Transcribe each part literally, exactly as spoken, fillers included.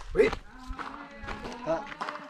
Uy. Ah.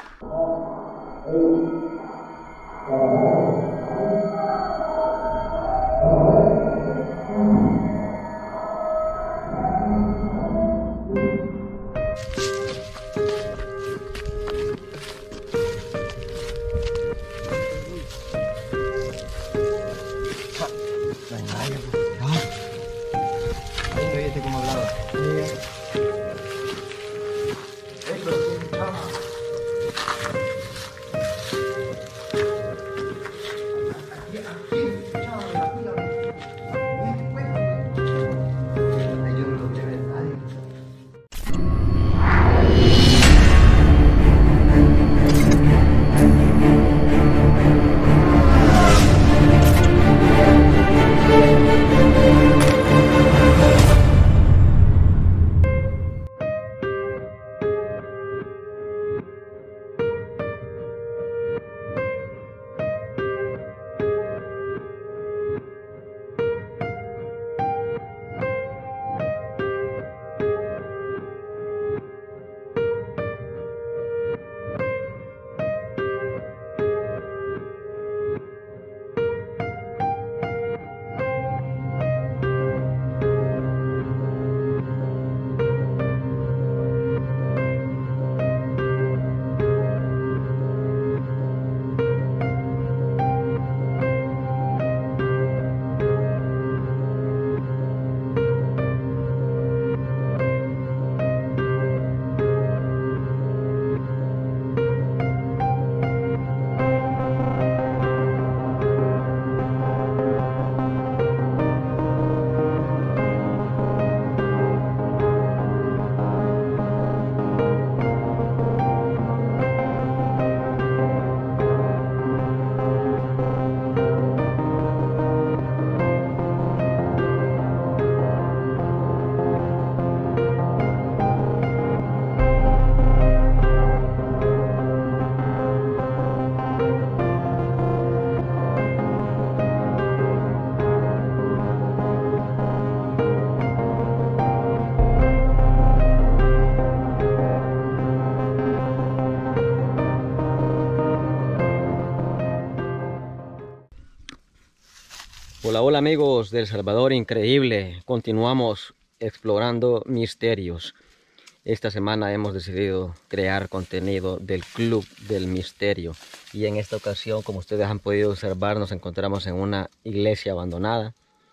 Hola, hola amigos del Salvador Increíble. Continuamos explorando misterios. Esta semana hemos decidido crear contenido del Club del Misterio. Y en esta ocasión, como ustedes han podido observar, nos encontramos en una iglesia abandonada.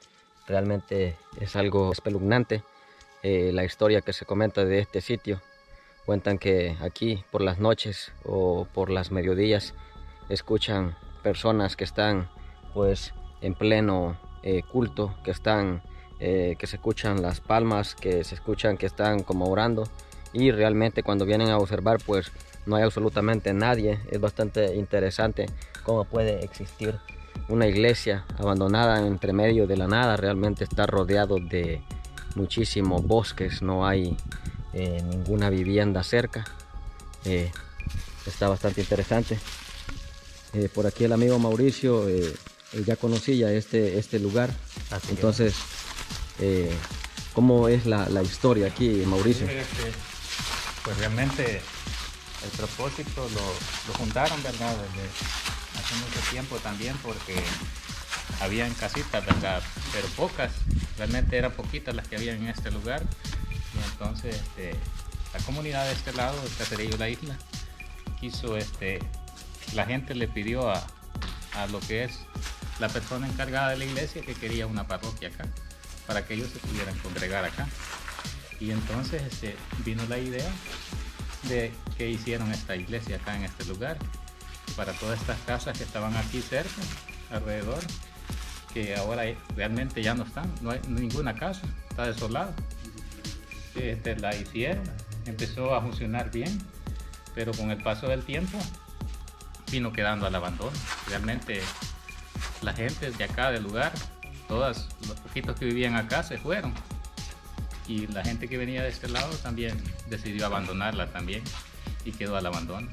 Realmente es algo espeluznante eh, la historia que se comenta de este sitio. Cuentan que aquí por las noches o por las mediodías escuchan personas que están pues en pleno eh, culto, que están eh, que se escuchan las palmas, que se escuchan que están como orando, y realmente cuando vienen a observar pues no hay absolutamente nadie. Es bastante interesante cómo puede existir una iglesia abandonada entre medio de la nada. Realmente está rodeado de muchísimos bosques, no hay eh, ninguna vivienda cerca. eh, está bastante interesante. Eh, por aquí el amigo Mauricio eh, ya conocía este, este lugar. Así entonces eh, ¿cómo es la, la historia aquí, Mauricio? Sí, este, pues realmente el propósito lo, lo fundaron, ¿verdad? Desde hace mucho tiempo también, porque habían casitas, ¿verdad? Pero pocas, realmente eran poquitas las que había en este lugar. Y entonces este, la comunidad de este lado, el caserío La Isla, quiso, este, la gente le pidió a, a lo que es la persona encargada de la iglesia que quería una parroquia acá, para que ellos se pudieran congregar acá. Y entonces este, vino la idea de que hicieron esta iglesia acá en este lugar, para todas estas casas que estaban aquí cerca, alrededor, que ahora realmente ya no están, no hay ninguna casa, está desolado. Este, la hicieron, empezó a funcionar bien, pero con el paso del tiempo vino quedando al abandono. Realmente la gente de acá del lugar, todos los poquitos que vivían acá se fueron, y la gente que venía de este lado también decidió abandonarla también y quedó al abandono.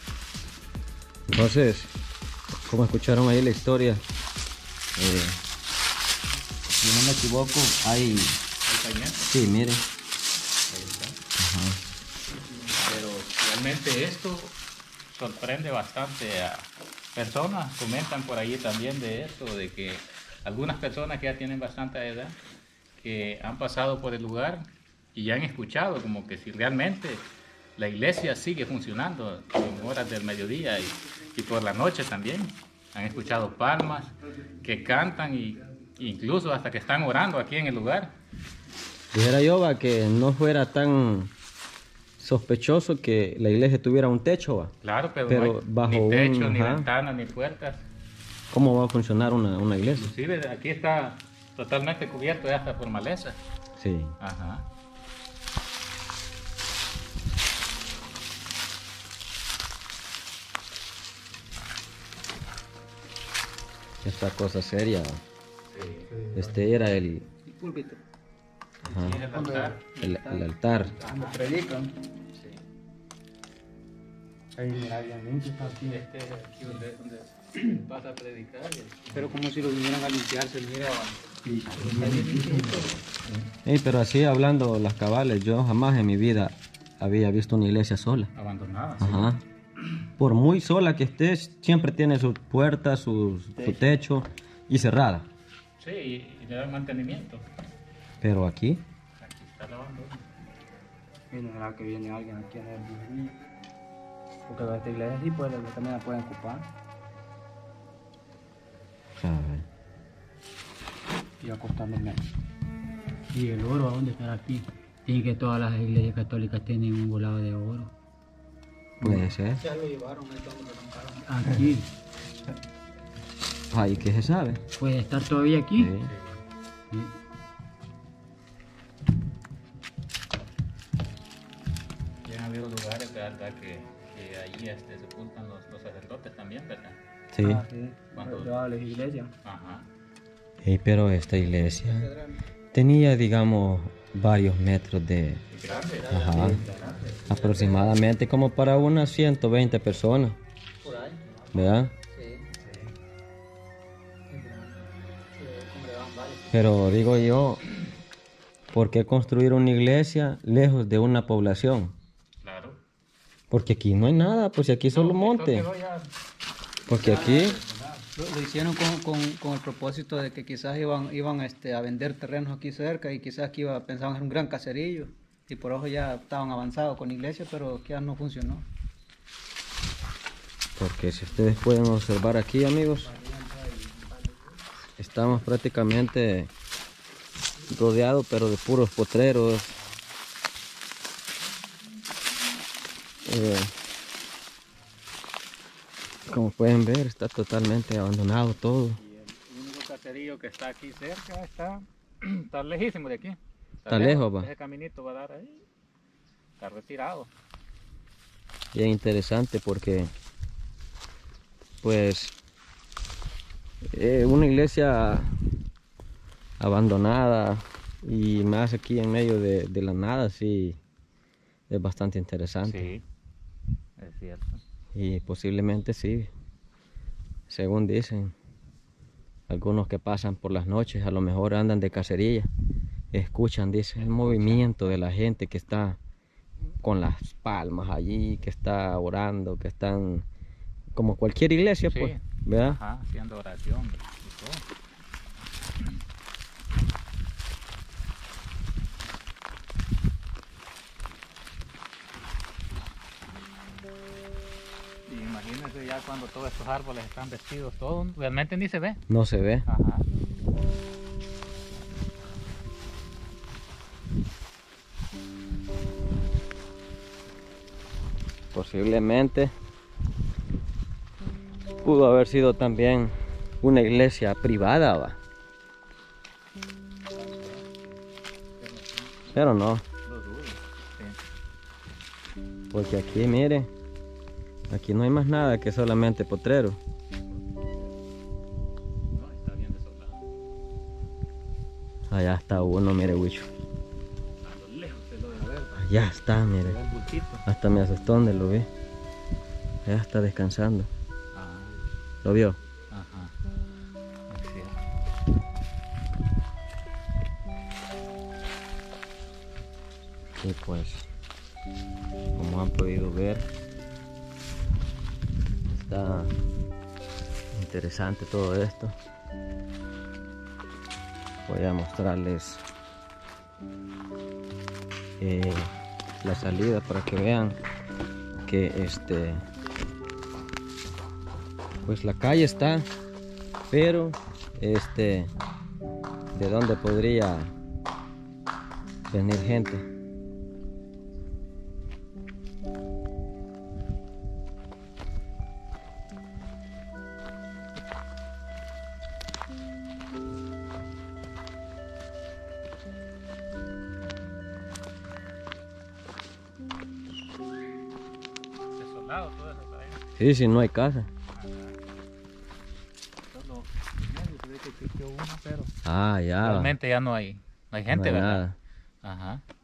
Entonces, como escucharon ahí la historia, eh, si no me equivoco, hay... ¿El pañal? Sí, mire. Ahí está. Ajá. realmente esto sorprende bastante a personas. Comentan por ahí también de esto, de que algunas personas que ya tienen bastante edad, que han pasado por el lugar y ya han escuchado como que si realmente la iglesia sigue funcionando en horas del mediodía y, y por la noche también. Han escuchado palmas que cantan y incluso hasta que están orando aquí en el lugar. Dijera yo va, que no fuera tan sospechoso que la iglesia tuviera un techo, va. Claro, pero, Pero no hay bajo ni techo, un- ni ajá. ventanas, ni puertas. ¿Cómo va a funcionar una, una iglesia? Inclusive aquí está totalmente cubierto ya hasta por maleza. Sí. Ajá. Esta cosa seria, va. Este era el, El púlpito. ajá, Sí, el altar. el, el altar. Cuando predican. Sí. Ahí mira, bien limpio está aquí. Este es aquí donde, donde pasa a predicar. y- Pero como si lo vinieran a limpiarse, mira. Ey, pero así hablando las cabales, yo jamás en mi vida había visto una iglesia sola. Abandonada. Ajá. Por muy sola que estés, siempre tiene sus puertas, su, su techo y cerrada. Sí, y, y le dan mantenimiento. Pero aquí, Aquí está lavando. Y no será que viene alguien aquí a ver brujería. Porque esta iglesia sí puede, también la pueden ocupar. ¿sabe? Y acostando menos. ¿Y el oro a dónde estará aquí? Y que todas las iglesias católicas tienen un volado de oro. Puede ser. Ya lo llevaron, esto lo arrancaron. Aquí. Ay, ¿qué se sabe? ¿Puede estar todavía aquí? Sí. Sí. Ya han habido lugares, ¿verdad? Que, que ahí este, sepultan los, los sacerdotes también, ¿verdad? Sí. Ah, sí. Cuando- Yo a la iglesia. Ajá. Ey, pero esta iglesia tenía, digamos, varios metros de... Y grande. Ajá. Aproximadamente como para unas ciento veinte personas, Por ahí. ¿verdad? Sí. Congregaban varios. Pero digo yo, ¿por qué construir una iglesia lejos de una población? Claro. Porque aquí no hay nada, pues si aquí solo No, monte. esto quedó ya- Porque aquí, Lo, lo hicieron con, con, con el propósito de que quizás iban, iban este, a vender terrenos aquí cerca y quizás aquí iba, pensaban en un gran caserillo y por eso ya estaban avanzados con la iglesia, pero que ya no funcionó. porque si ustedes pueden observar aquí, amigos, estamos prácticamente rodeados, pero de puros potreros. Eh, como pueden ver, está totalmente abandonado todo. Y el único caserío que está aquí cerca está, está lejísimo de aquí. Está lejos, va. Ese caminito va a dar ahí. Está retirado. Y es interesante porque, pues, eh, una iglesia abandonada y más aquí en medio de, de la nada, sí, es bastante interesante. Sí, es cierto. Y posiblemente sí, según dicen, algunos que pasan por las noches, a lo mejor andan de cacería, escuchan, dicen, el movimiento de la gente que está con las palmas allí, que está orando, que están como cualquier iglesia, Sí. pues, ¿verdad? Ajá, haciendo oración y todo. Y imagínense ya cuando todos estos árboles están vestidos, todo realmente ni se ve. No se ve. Ajá. Posiblemente pudo haber sido también una iglesia privada, va. Pero no, Lo dudo. Sí. porque aquí, mire, aquí no hay más nada que solamente potrero. No, está bien desolado. Allá está uno, mire, Wicho. A lo lejos se lo de ver. Allá está, mire. El bultito. Hasta me asustó donde lo vi. Allá está descansando. Ah, ¿Lo vio? ajá. Es cierto. Y pues, como han podido ver. Está interesante todo esto. Voy a mostrarles eh, la salida para que vean que este pues la calle está, pero este de dónde podría venir gente. Desolado todo eso para allá. Sí, sí, no hay casa. Solo medio se ve que existió uno, pero Ah, ya. realmente ya no hay, no hay gente, No hay ¿verdad? nada. Ajá.